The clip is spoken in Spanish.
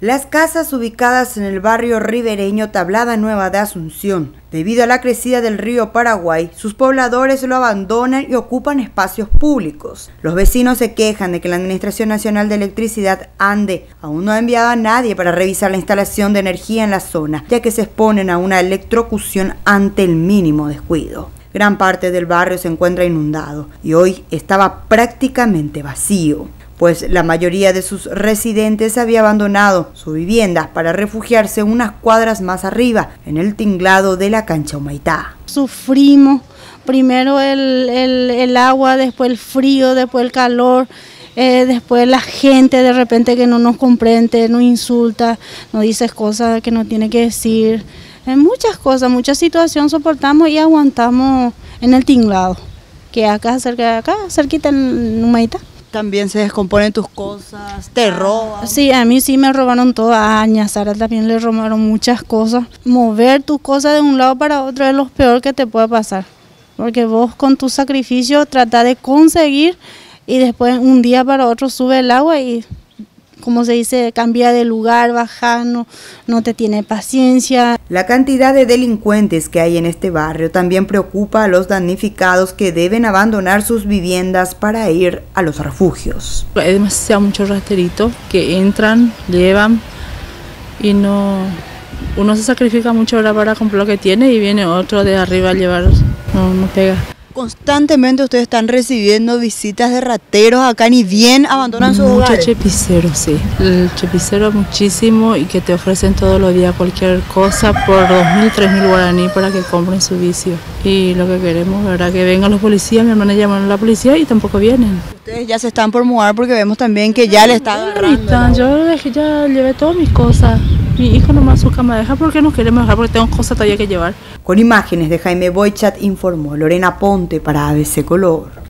Las casas ubicadas en el barrio ribereño Tablada Nueva de Asunción, debido a la crecida del río Paraguay, sus pobladores lo abandonan y ocupan espacios públicos. Los vecinos se quejan de que la Administración Nacional de Electricidad, ANDE, aún no ha enviado a nadie para revisar la instalación de energía en la zona, ya que se exponen a una electrocución ante el mínimo descuido. Gran parte del barrio se encuentra inundado y hoy estaba prácticamente vacío, pues la mayoría de sus residentes había abandonado su vivienda para refugiarse unas cuadras más arriba, en el tinglado de la cancha Humaitá. Sufrimos primero el agua, después el frío, después el calor, después la gente de repente que no nos comprende, nos insulta, nos dice cosas que no tiene que decir. Muchas cosas, muchas situaciones soportamos y aguantamos en el tinglado, que acá cerquita en Humaitá. También se descomponen tus cosas, te roban. Sí, a mí sí me robaron todo, a Sara también le robaron muchas cosas. Mover tus cosas de un lado para otro es lo peor que te puede pasar, porque vos con tu sacrificio tratás de conseguir y después un día para otro sube el agua y, como se dice, cambia de lugar, baja, no te tiene paciencia. La cantidad de delincuentes que hay en este barrio también preocupa a los damnificados que deben abandonar sus viviendas para ir a los refugios. Hay demasiado muchos rateritos que entran, llevan y uno se sacrifica mucho ahora para comprar lo que tiene y viene otro de arriba a llevar, no pega. Constantemente ustedes están recibiendo visitas de rateros acá, ni bien abandonan sus hogares. Mucho chepicero, sí. El chepicero muchísimo y que te ofrecen todos los días cualquier cosa por 2.000, 3.000 guaraní para que compren su vicio. Y lo que queremos, ¿verdad? Que vengan los policías, mi hermana llamaron a la policía y tampoco vienen. Ustedes ya se están por mudar porque vemos también que ya le está agarrando. Yo ya llevé todas mis cosas. Mi hijo nomás su cama deja porque no queremos dejar, porque tengo cosas todavía que llevar. Con imágenes de Jaime Boichat informó Lorena Ponte para ABC Color.